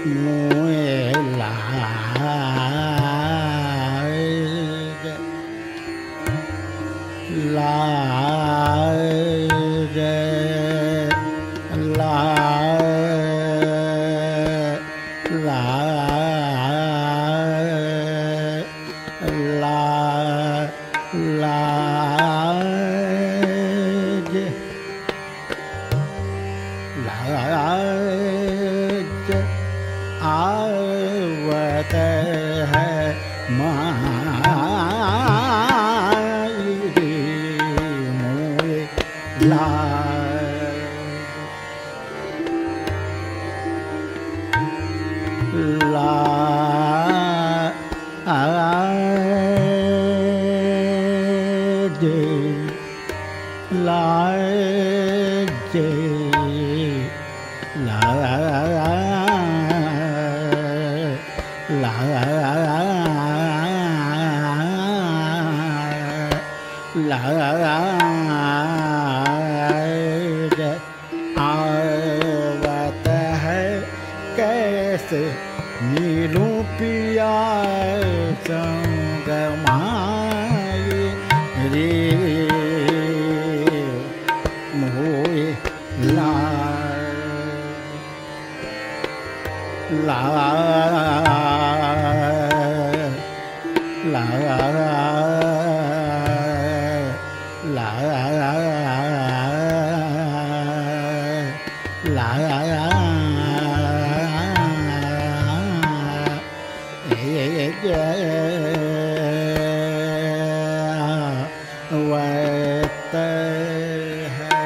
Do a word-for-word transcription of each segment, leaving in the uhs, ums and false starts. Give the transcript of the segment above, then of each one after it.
मोए लागे लागे लाज आवत है माई मोए लाज लाज आवत है कैसे मिलूं पिया संग माई रे मोए ला ला ला ला ला वत है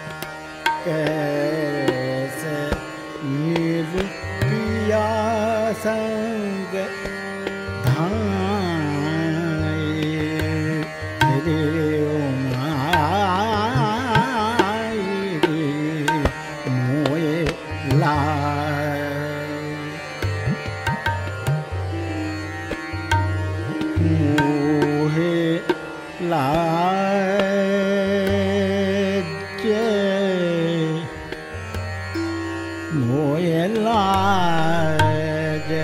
कैसे मिलूं पिया संग धाई रे माई रे मोए ला मोहे लाज मोए लाज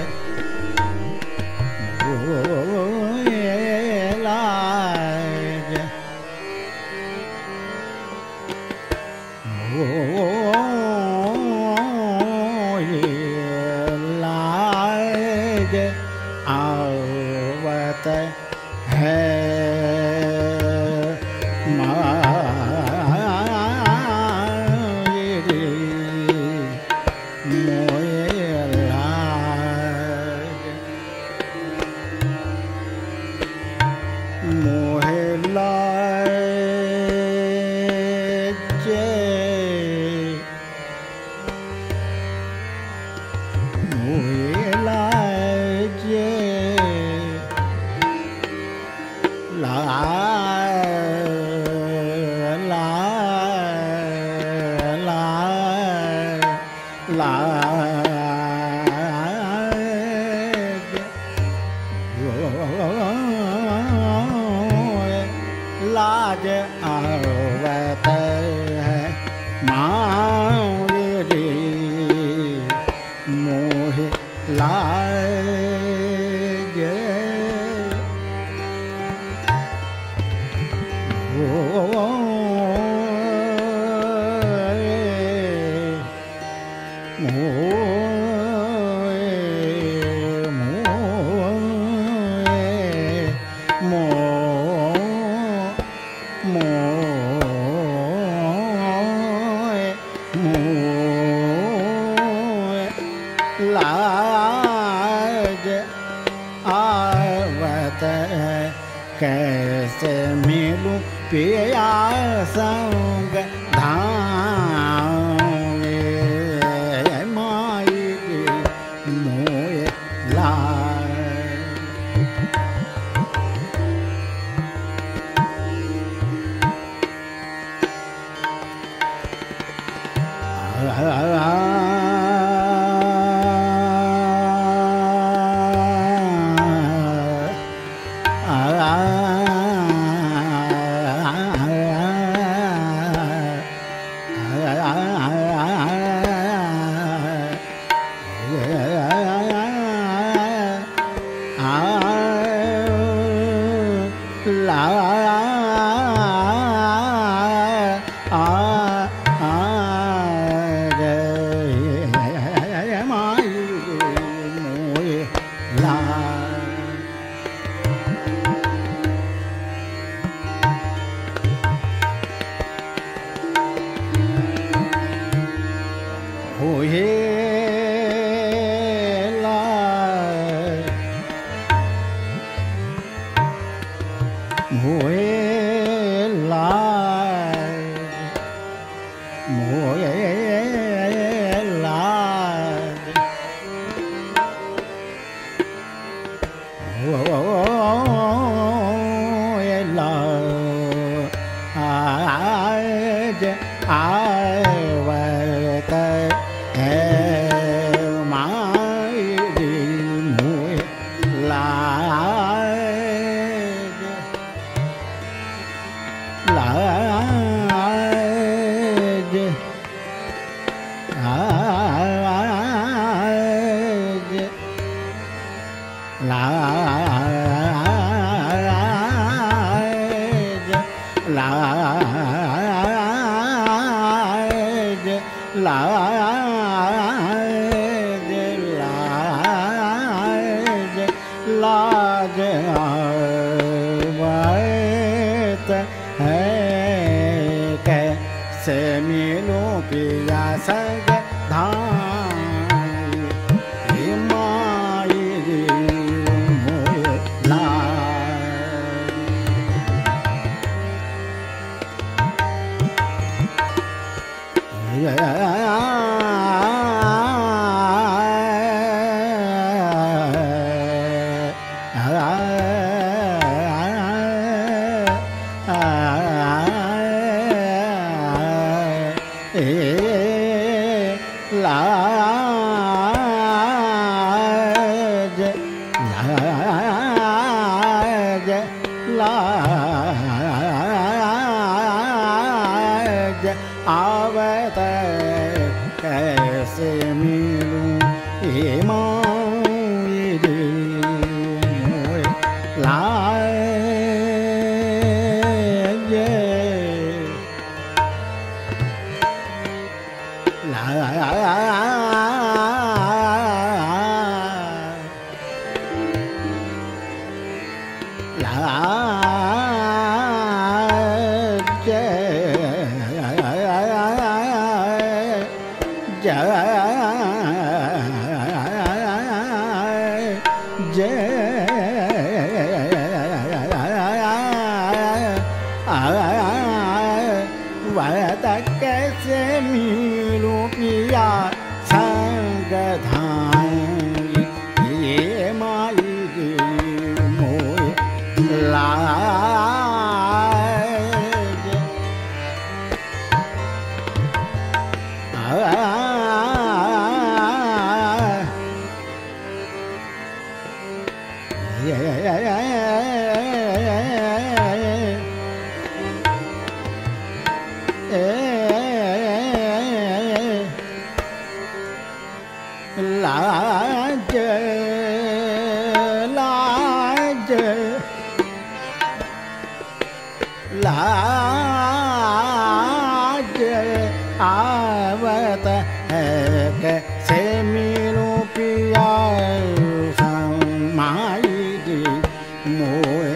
मोए लाज मोए लाज आवत है माई रे मोए लाज मोहे लाज मोहे लाज ला ला ला लाज आवत है माई रे मोहे लाज लाज आवत है कैसे मिलूं पिया संग धाम माई मोए लाज yeah मोए लाज ओ लाज आवत है मायरी मोए लाज लाज लाज लाज लाज लाज लाज लाज आवत है कैसे मिलूं पिया सग धाम माई रे मोए लाज लाज लाज लाज आवत कैसे मिलूं ये माई रे मोए लाज वत कैसे मिलूं पिया संग धाम ये माई रे मोए लाज लाज लाज लाज आवत है कैसे मिलूं पिया माई रे मोए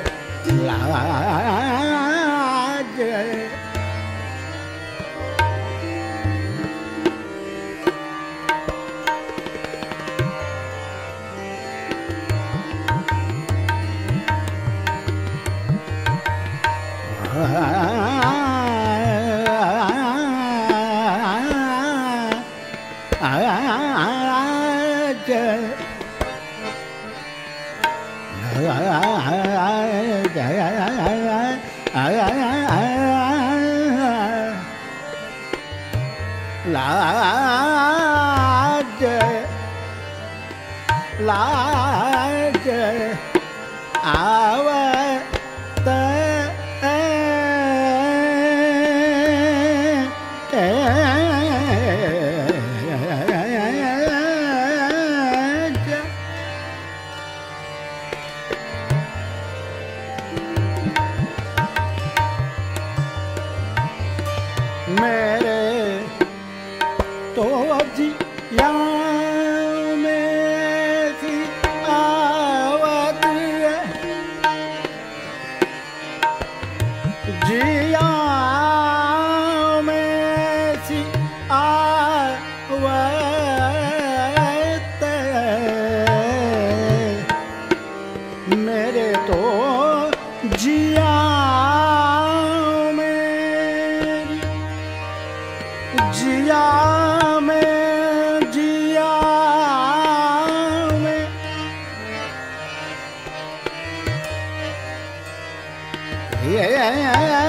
लाज लाज लाज आवत मेरे तो जिया में सी आवत जिया में सी आवत मेरे तो जिया जी जिया में जिया में ये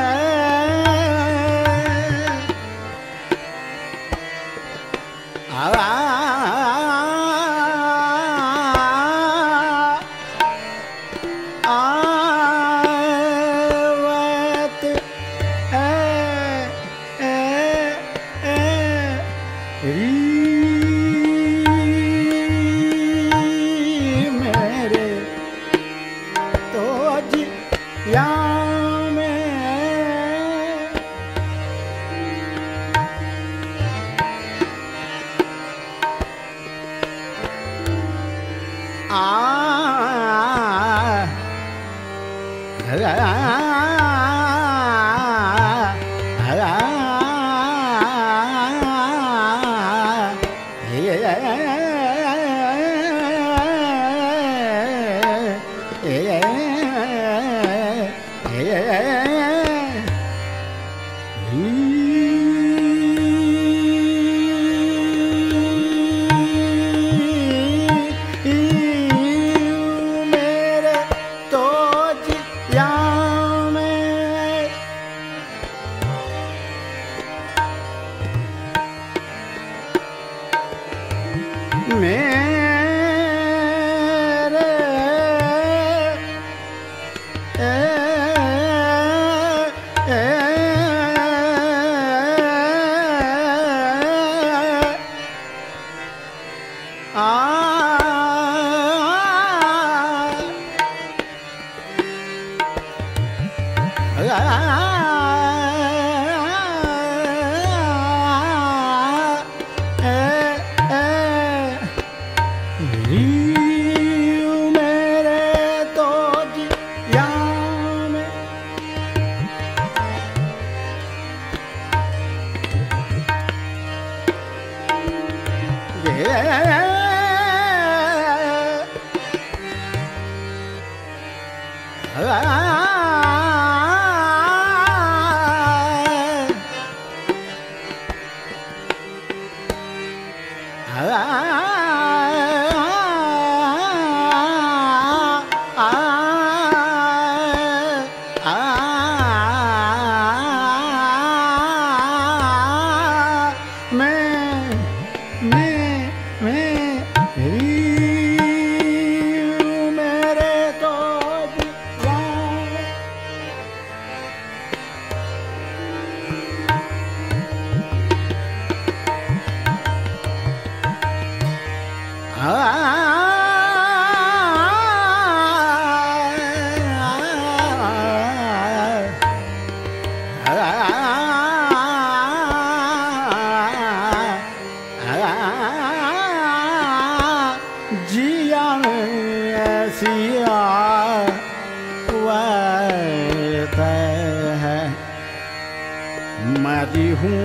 मरी हूँ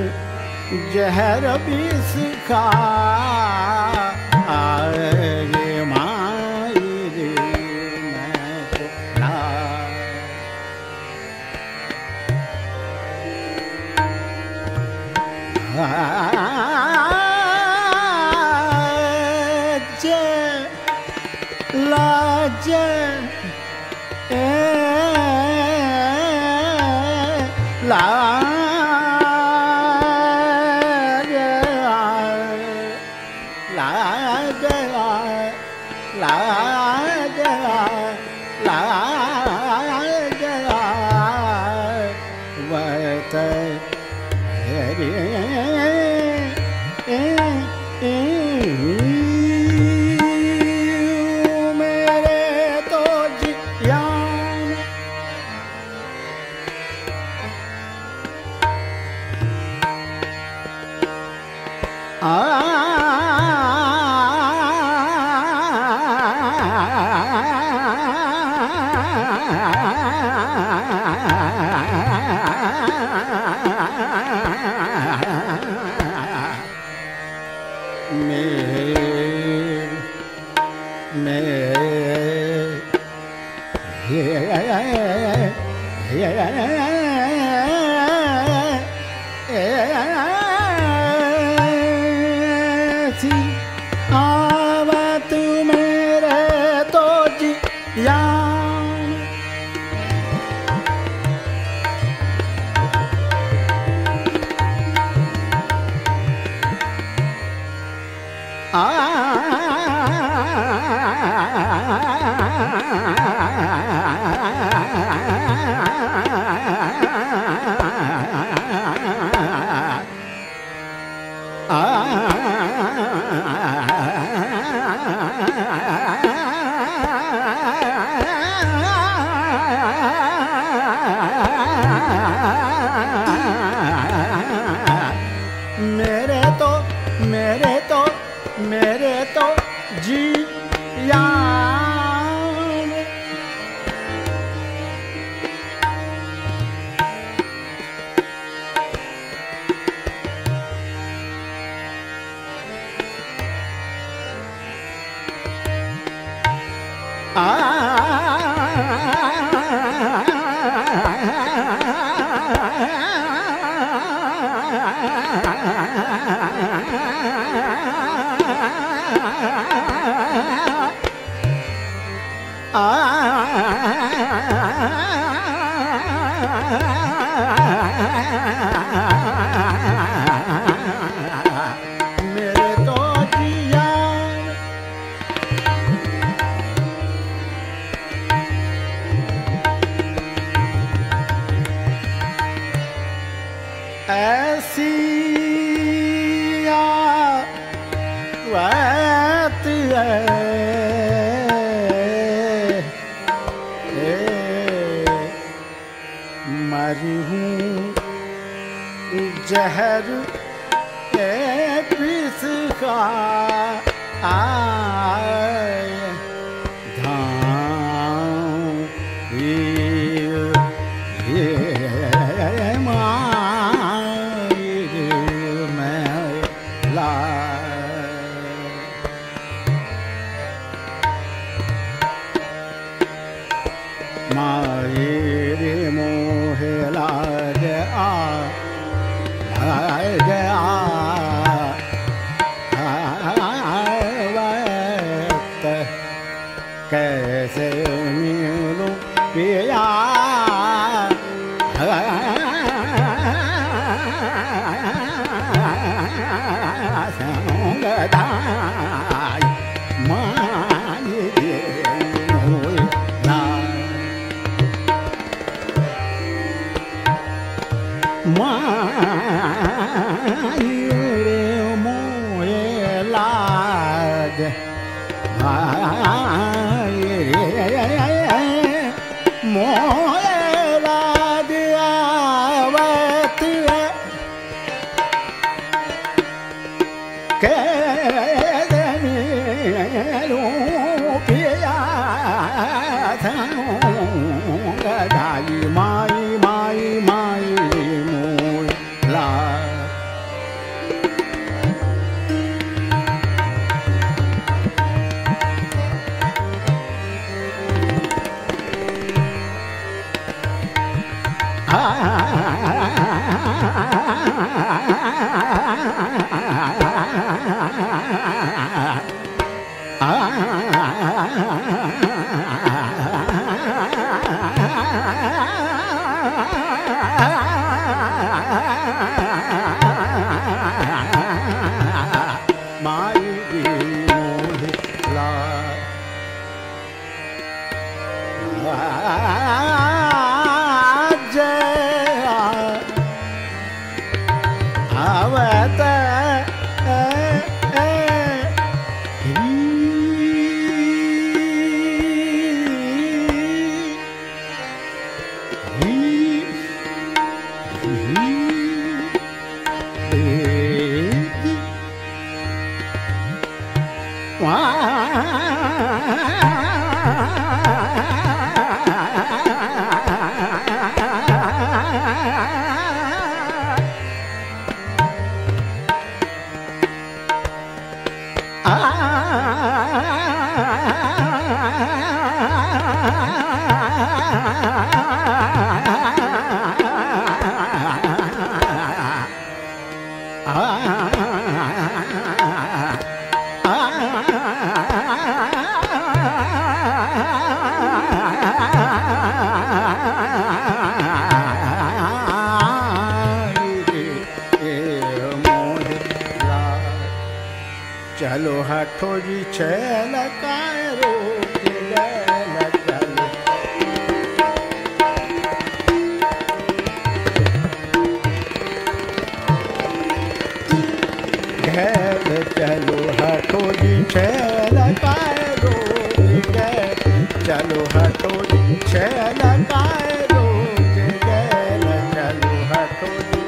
जहर विष खा रे माई रे मैं तो ला जय लाज ला मेरे तो मेरे तो मेरे तो जिया मेरे तो जिया ऐसी बात है मरी हूँ जहर पिस का आए धाम ये मायर में ला मायर मोह लाग आ गया कैसे मिलूं पिया संगदाई माय रे मोए लाग मोए लाग आवत के पिया संगदाई माई माई माई मोए लाग चलो हठो जी छैल काय रोक गैल चलो गैल चलो हठो जी छैल काय रोक गैल चलो हठो जी छैल काय रोक गैल चलो हठो जी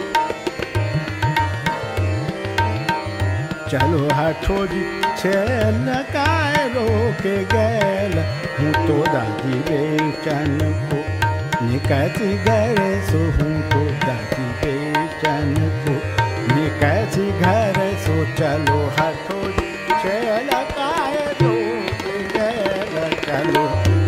चलो हठो जी छैल काय रोक गैल हूँ तो दादी बेचन को निकसी घर सो हूँ तो दादी बेचन को निकसी घर सो चलो हठो जी छैल काय रोक गैल चलो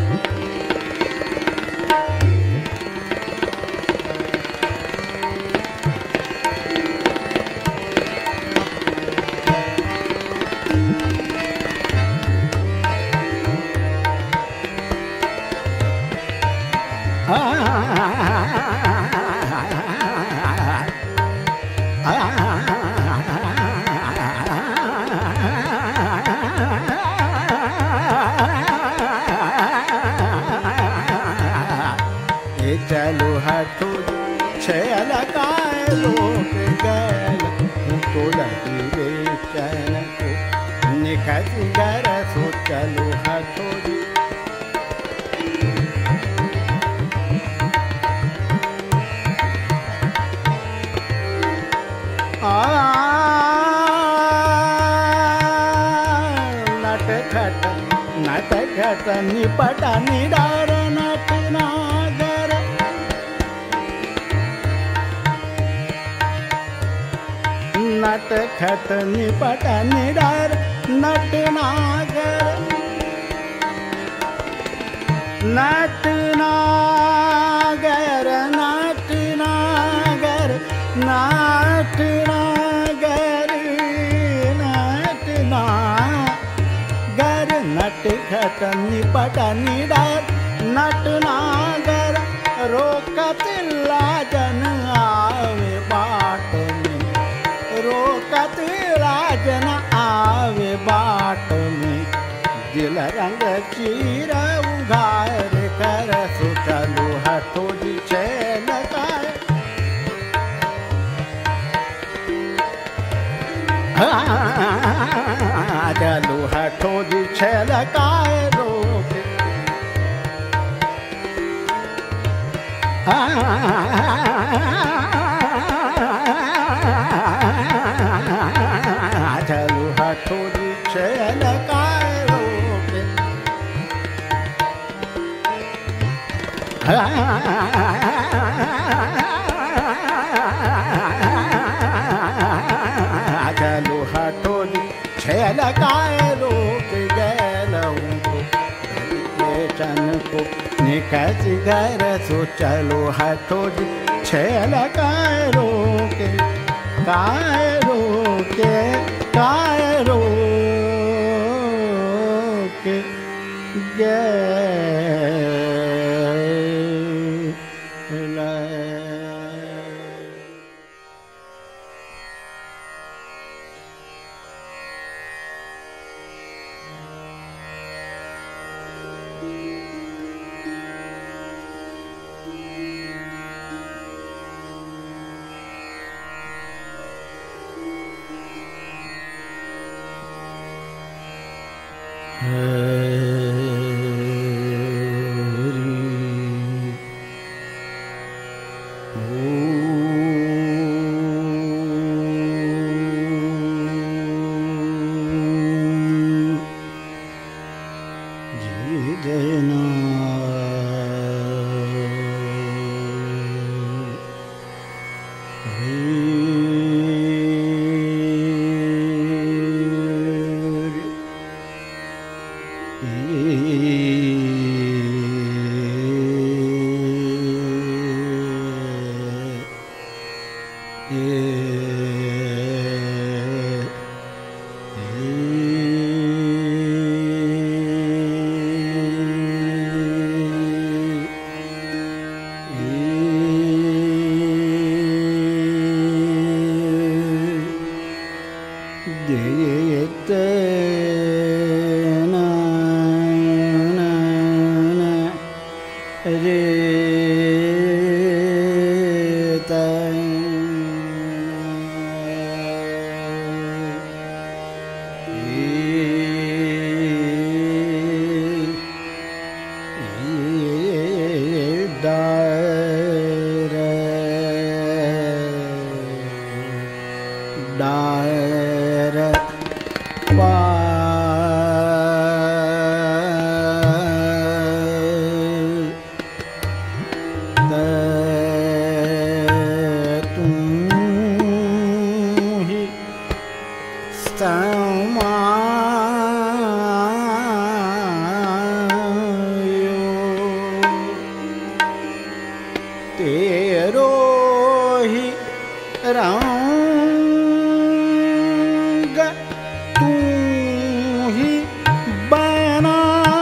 चलो हठो छैल काय रोक गैल हूँ तो दादी बेचैन को निकसी घर सो चलो हठो जी नट खट नट खट निपट निडार नट नागर नट खट निपट निडार नट नागर नट नागर नट नागर नट नागर नट नागर नट खट निपट निडार नट नागर रोकत लाजन आवे बाट में रोकत लाजन आवे बाट में दिल रंग चीर उघार कर सो चलो हठो जी छैल काय चलो हठो जी छैल काय रोक चलो हठो जी छैल काय रोक चलो हठो जी छैल काय रोक गैल हूँ तो बेचन को निकसी घर सो चलो हठो जी छैल काय रोक काय रोक काय रोक गैल देत ना रे डायर पा तुम ही समायो तेरो ही रंग तू ही बना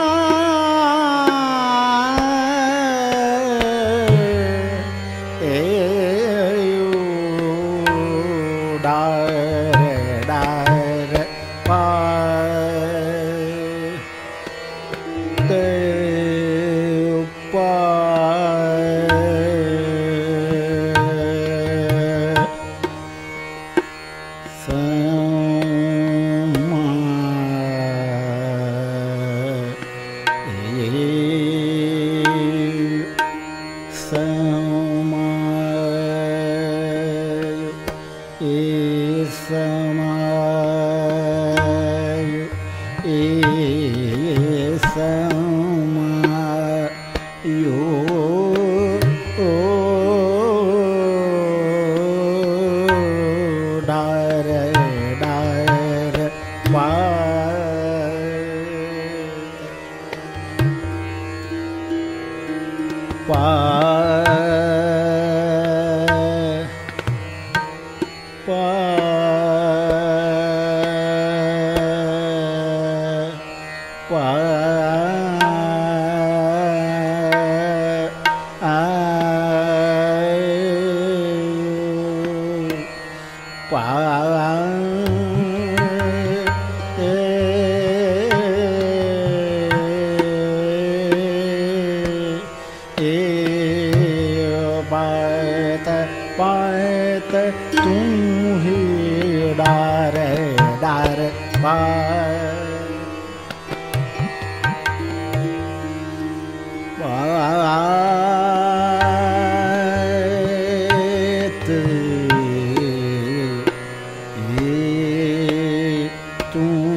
डायर डायर पाते पा पा पा पा पात तुम ही डार डार पात ये तुम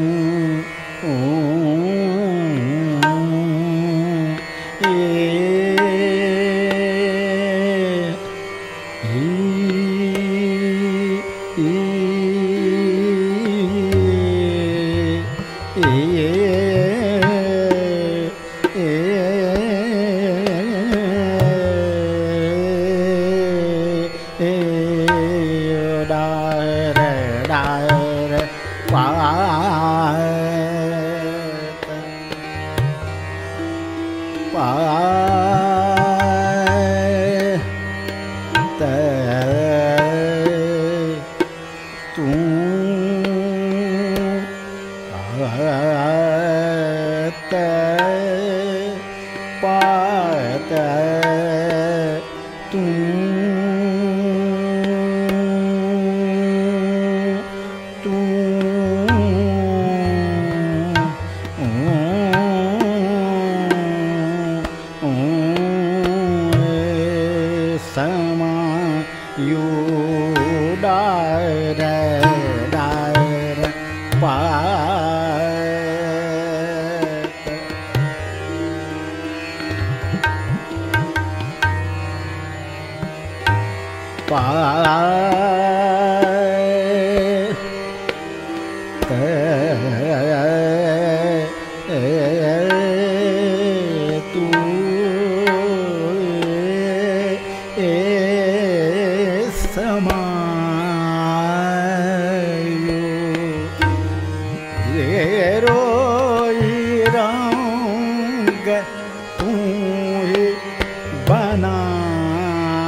पात तुम समायो डायर डायर पात पात तू समायो तेरो ही रंग तू ही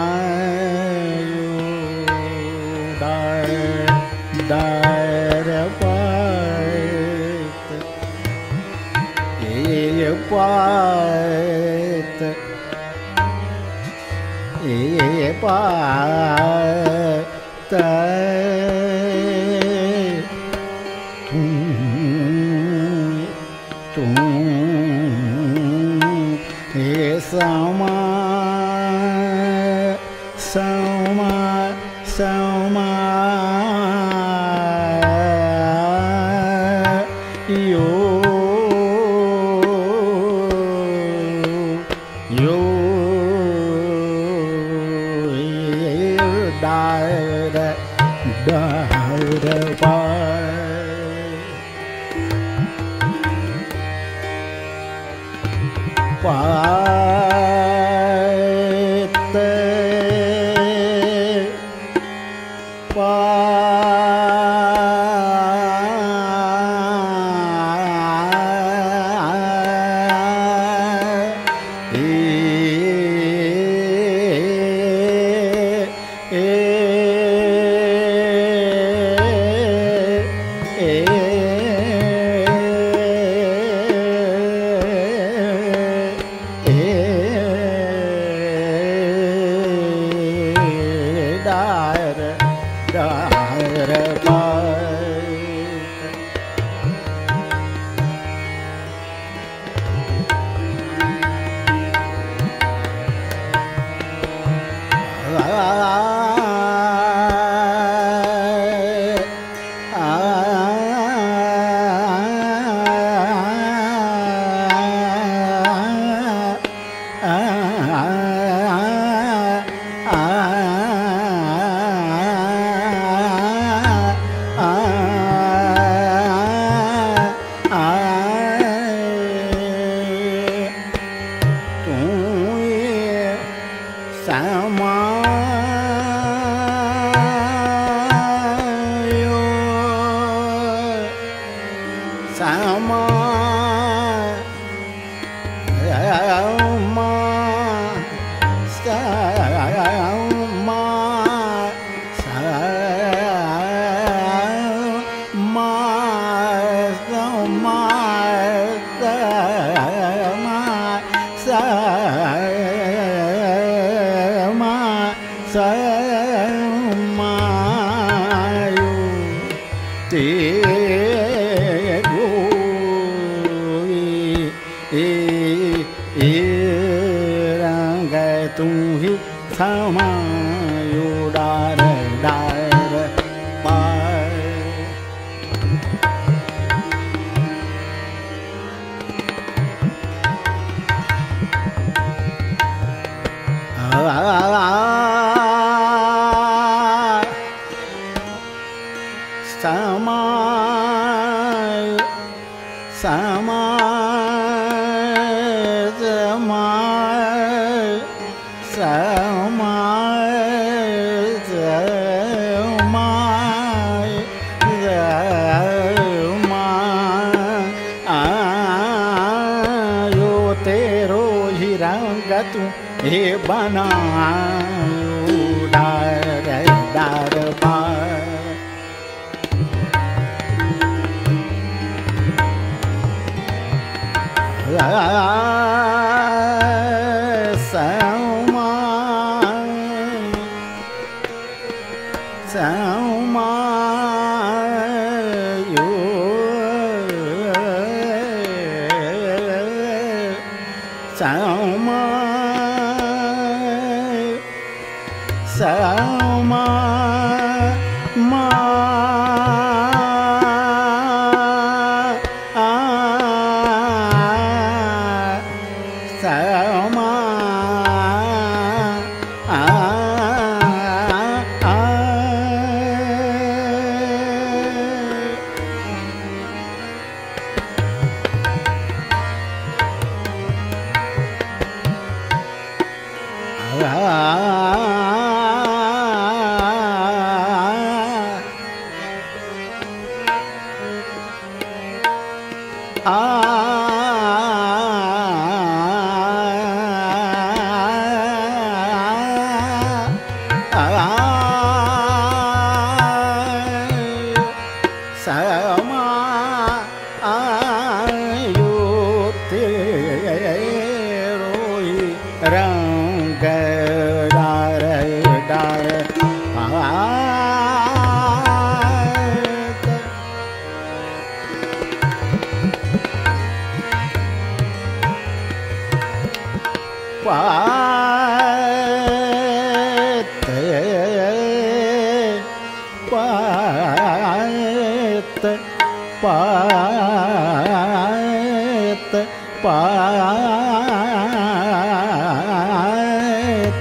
बनायो डायर डायर पात ए पात तुम हे समा समा समा यो यो डार डार पात पा हे बना डार डार समा समा यो समा समा मा आ समा आ आ समा आयो ते पात पात पात पात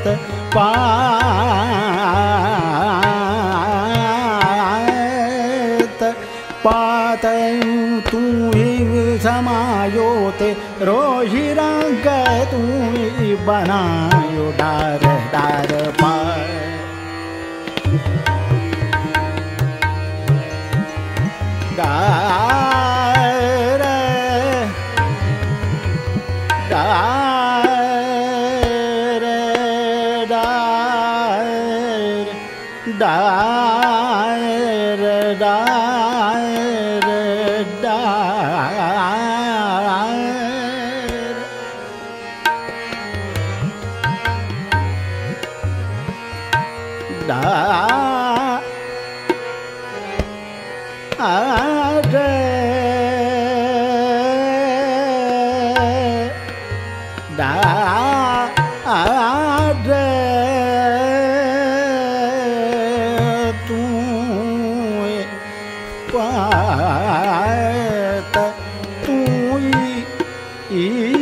पात पात तू समायो ते रोही रंग तू बनायो डार डार पार डार डार डार डार डार डार डार तू पात तू ई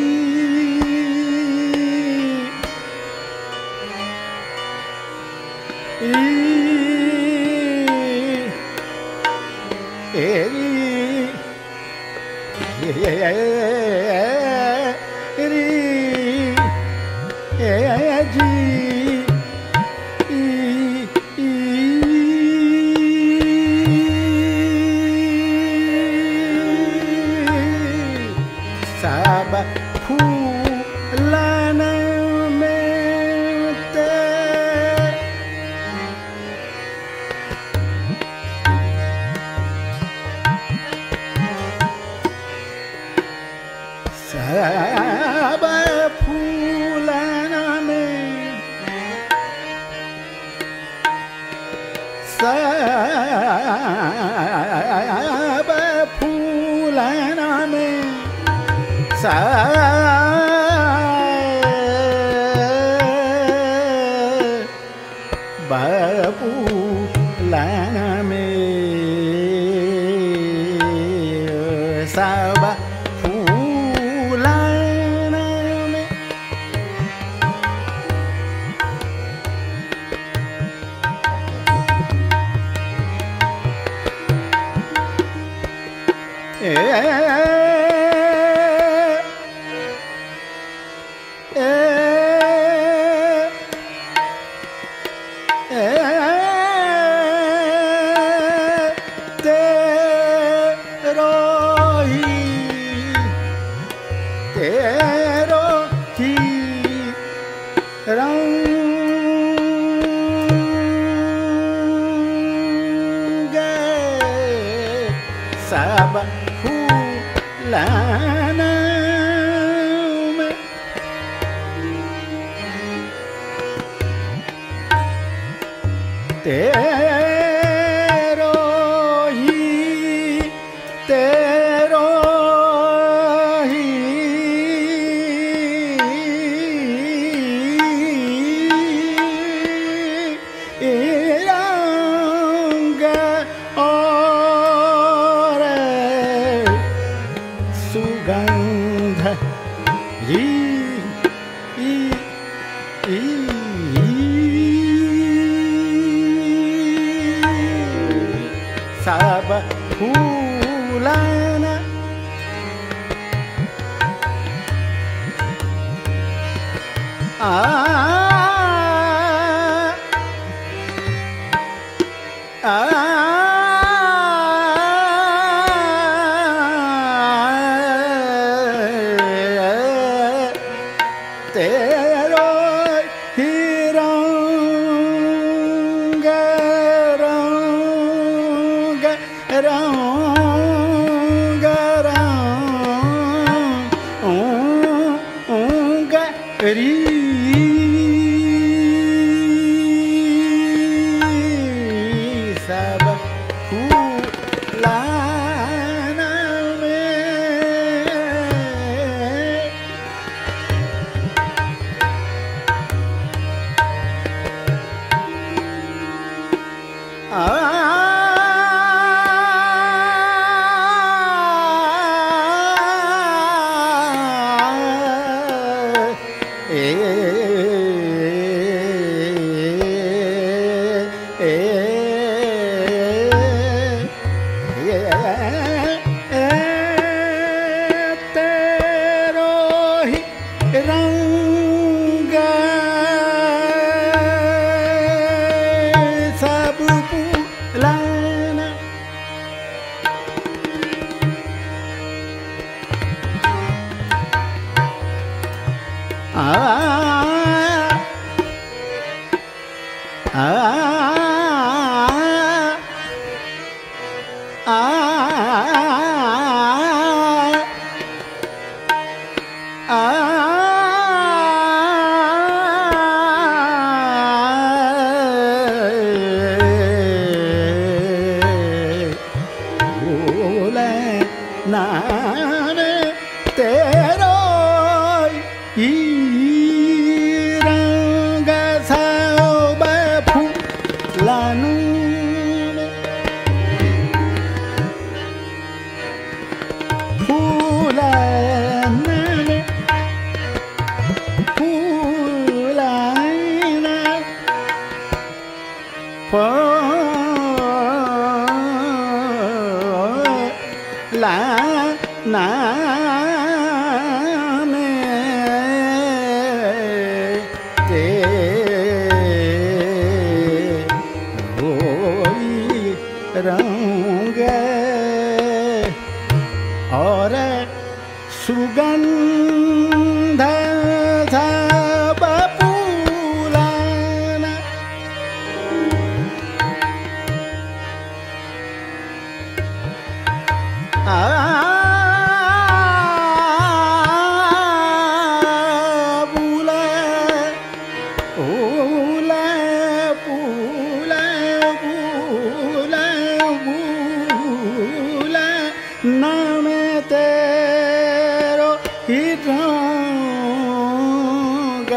सब फूलन में ते सब फूलन में सब फूलन में सब फूलन में सब फूलन में ए तेरो ही रंग सब फूलन में तेरो ही तेरो रंग और सुगंध ही सब फूलन आ तेरो ही रंग रंग रंग रंग री सब फूलन में तेरो ही रंग सब भुलाना। आ आ आ आ भूले ना रे तेरो ही रंग सब फूलानु। ला ना में ते होई रंग और सुगंध सब फूलाना। आ फूले फूले फूले फूले फूले नाम तेरो ही रंग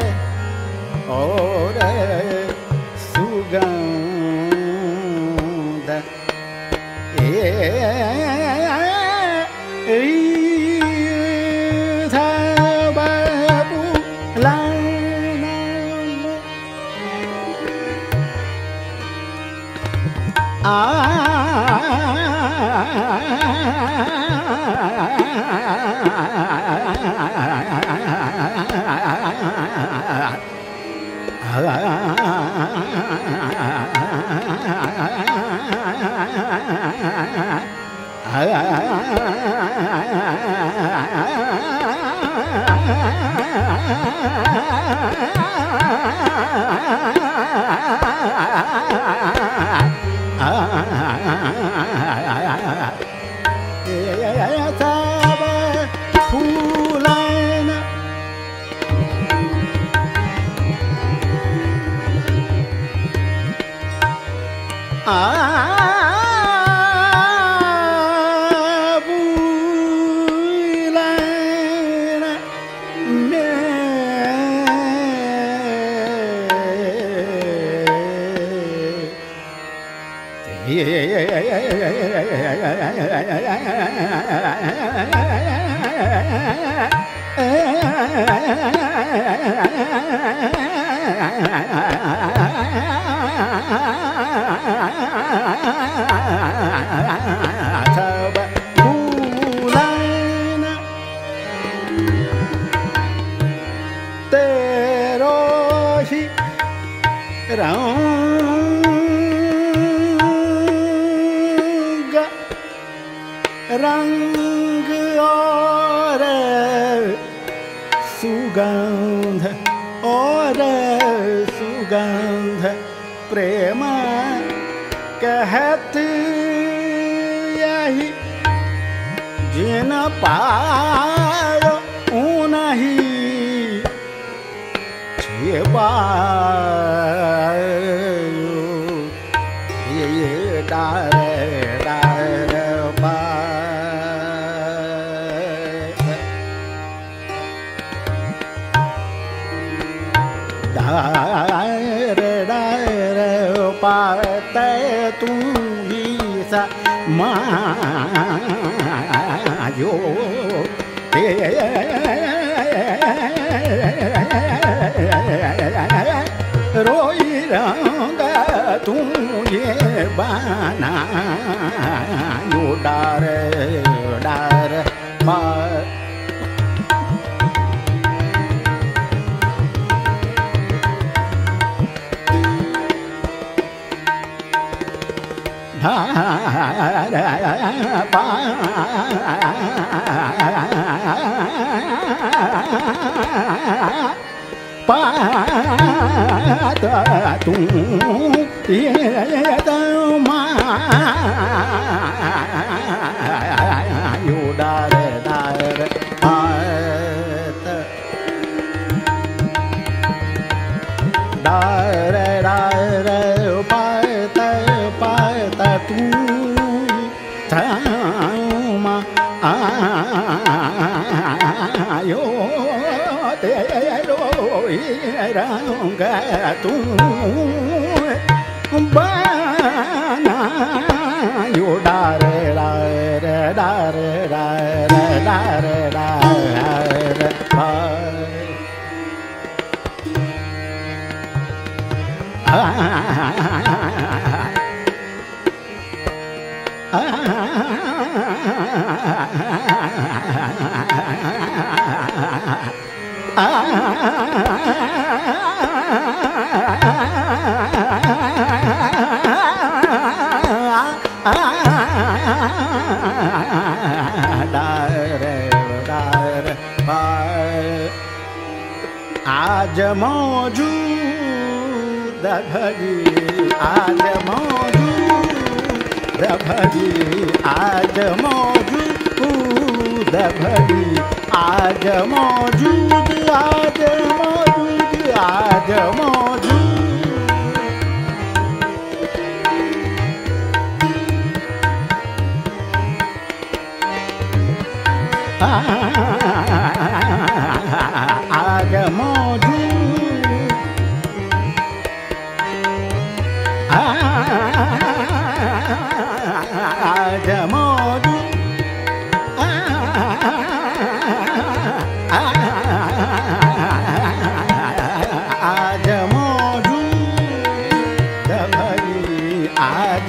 और सुगंध ए सब फूलाना। आ सब फूलाना। आ फूलाना में सब फूलाना। तेरो ही रंग रंग और सुगंध और सुगंध प्रेम कहत यही जिन पायो उनही छिपायो ये डार डार डार डार पाते तू ही सा मायो रोई रंग तू ये बना यू डार डार मार पा तू यू डार डार डार डार पात पात तू थामा आयो तेरो रंग तू बना यू डार डार डार डार डार डार आज मौजूद भरी आज मौजूद भरी आज मौजूद भरी आज मौजूद आज मौजूद आज मौजूद आज मौजूद आज मौजूद आज मौजूद भरी आज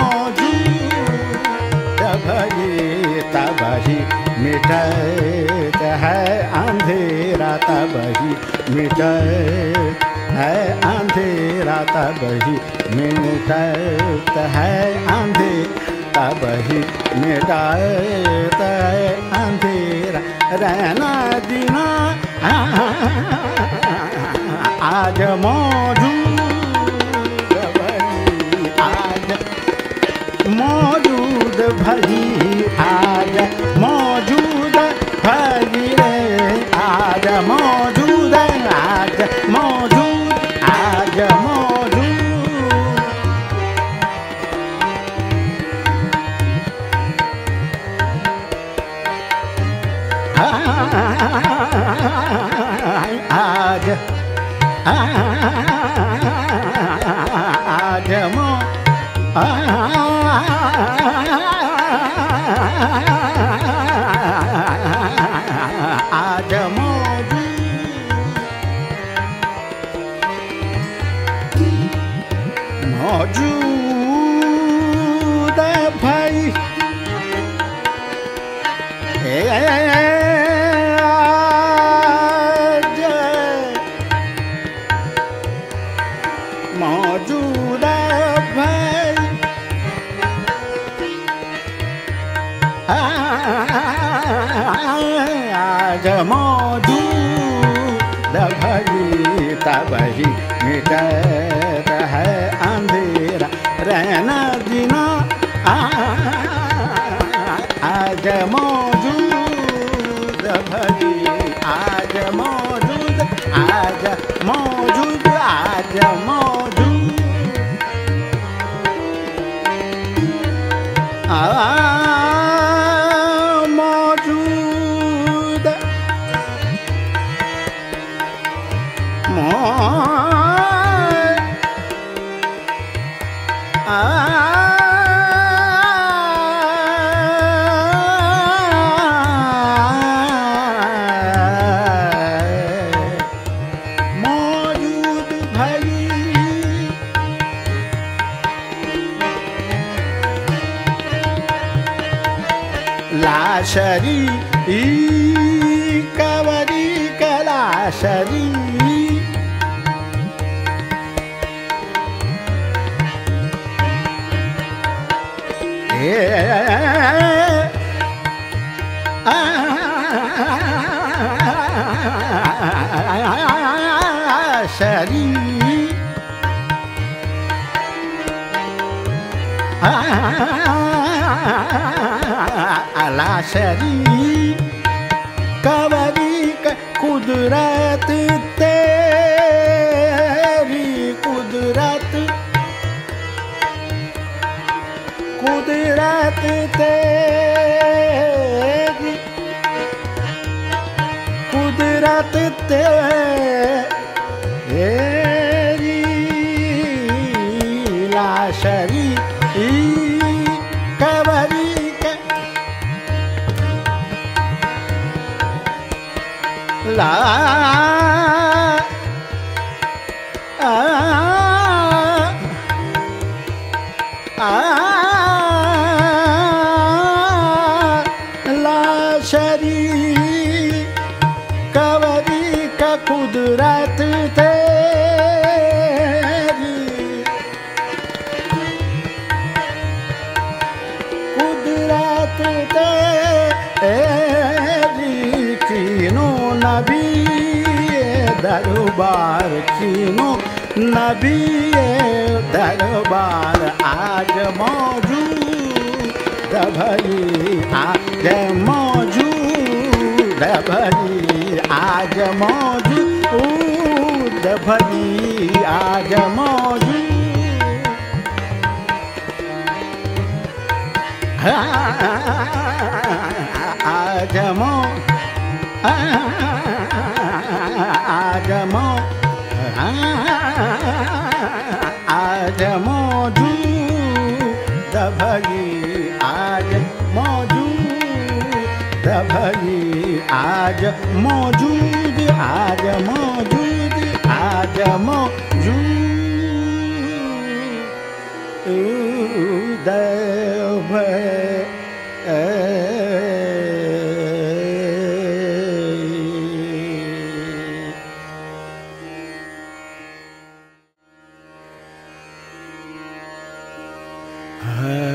मौजूद भरी तब ही मिटत है अंधेरा तब ही मिटत है अंधेरा तब ही मिटत है अंधेरा तब ही मिटत है अंधेरा रहना जीना आज मौजूद भरी आज मौजूद भरी आज मौजूद भरी रे आज मौजूद आज मौजूद आज मौजूद आज आज मो आज मौजूद भाई मौजूद भाई आज मौजूद भरी तब ही मिटत है अंधेरा रहना जीना आज मौजूद भरी आज मौजूद आज मौजूद आज मौजूद आ मौजूद मौ मौजूद लाशरी कवरी कलाशरी शरी लाशरी कवरी कुदरत तेरी कुदरत कुदरत तेरी कुदरत तेरी लाशरी कवरी ला आ आ लाशरी कवरी का कुदरत तेरी कुदरत तेरी कीनो नबी दरबार कीनो नबी दरबार आज मौजूद भई आज मौजूद भई आज मौजूद भई आज मौजूद आज मौ आज मौ आज मौजूद भई आज मौजूद भई आज मौजूद आज मौजूद आज मौजूद भई है।